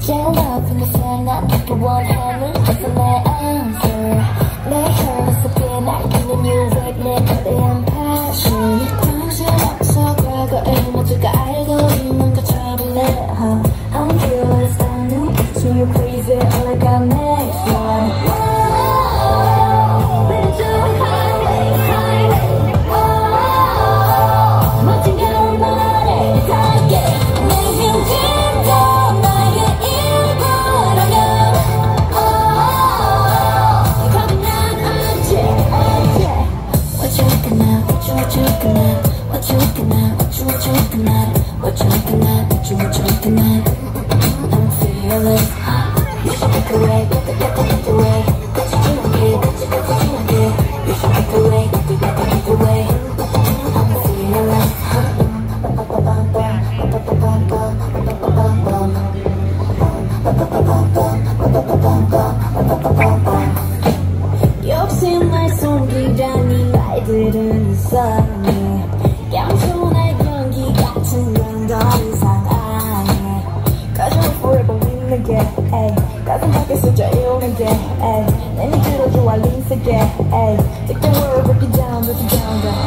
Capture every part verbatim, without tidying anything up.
Jam up in the sun, not number one hammer. That's my answer. 내 혈압이 날 끄는 you wake 내 거대한 passion. 정신없어 과거에 모두가 알고 있는 것처럼 내 I'm curious, I'm new, so you're crazy, all I got next one. What you looking at? What you looking at? What you what you looking at? What you looking at? What you what you looking at? I'm fearless. You should get away, get the get the get away. Get you get away, get you get you get. You should get away, get the get the get away. I'm fearless. 욕심 날 숨기자니 말들은 이상해. 양손의 연기 같은 건 더 이상 안 해. 가슴을 forever 믿는 게 가슴 밖에서 조용한 게 내 밑으로 좋아 린스게 Take the world, break it down, break it down, down.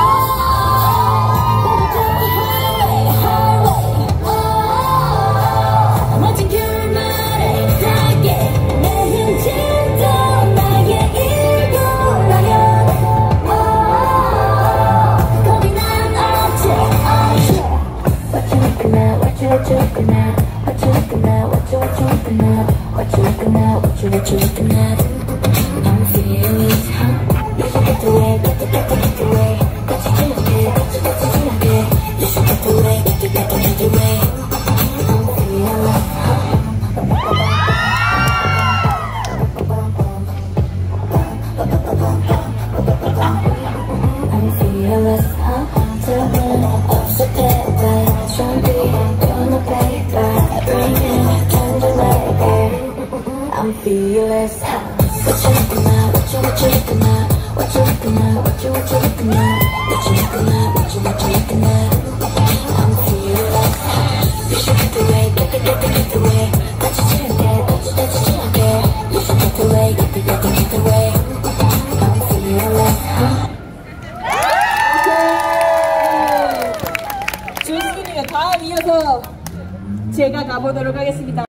What you looking at? What you looking at? What you what you looking at? What you looking at? What you what you looking at? I'm fearless. You should get away, get the get the get away. Got you get away, got you got you get away. You should get away, get the get the get away. I'm fearless. I'm fearless. Tell me upset that I'm being. I'm fearless. What you looking at? What you what you looking at? What you looking at? What you what you looking at? What you looking at? What you what you looking at? I'm fearless. You should get away, get the get the get away. Got you chilling there, got you got you chilling there. You should get away, get the get the get away. I'm fearless. 좋습니다. 다음 이어서 제가 가보도록 하겠습니다.